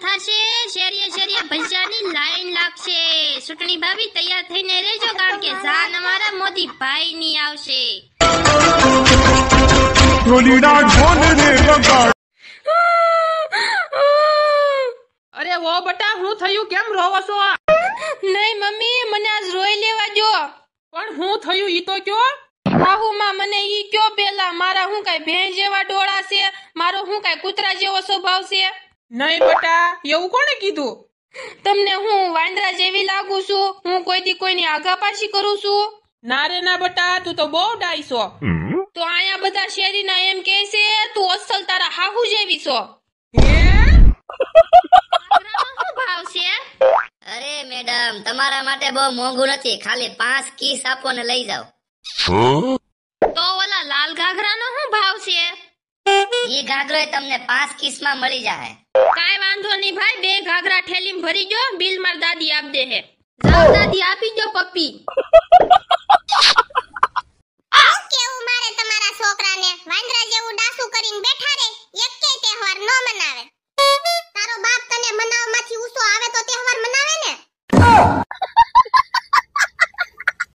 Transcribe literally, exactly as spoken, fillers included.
થાશે, શેરીએ શેરીએ ભજીયાની લાઈન લાગશે. ચૂંટણી ભાભી તૈયાર થઈને રહેજો, કારણ કે જાન અમારા મોદી ભાઈ ની આવશે. અરે વો બટા, હું થયું? કેમ રોવો છો? નહીં મમ્મી, મને આજ રોઈ લેવા દો. પણ હું થયું ઈ તો કયો? હાહુ માં મને ઈ કયો પેલા. મારા હું કઈ ભેંસ જેવા ડોળા છે? મારો હું કઈ કૂતરા જેવો સ્વભાવ છે? નહીં બટા, એવું કોણે કીધું? તમને હું વાંદરા જેવી લાગુ છું? હું કોઈ દી કોઈની આગા પાછી કરું છું? ના રે ના બટા, તું તો બહુ ડાઈ છો. તો આયા બધા શેરીના એમ કહે છે તું અસલ તારા હાહુ જેવી છો. શું ભાવ છે? અરે મેડમ, તમારા માટે બહુ મોંઘું નથી, ખાલી પાંચ કિસ આપો ને લઈ જાઓ. તો ઓલા લાલ ઘાઘરાનો શું ભાવ છે? ઈ ઘાઘરો તમને પાંચ કિસ માં મળી જાય. કાઈ વાંધો નહીં ભાઈ, બે ઘાઘરા ઠેલીમાં ભરી ગયો, બિલ માર દાદી આપ દે હે. જાઓ દાદી, આપી દો પપ્પી. કેવું મારે તમારા છોકરાને વાંદરા જેવું ડાસુ કરીને બેઠા રે, એકેય તહેવાર ન મનાવે.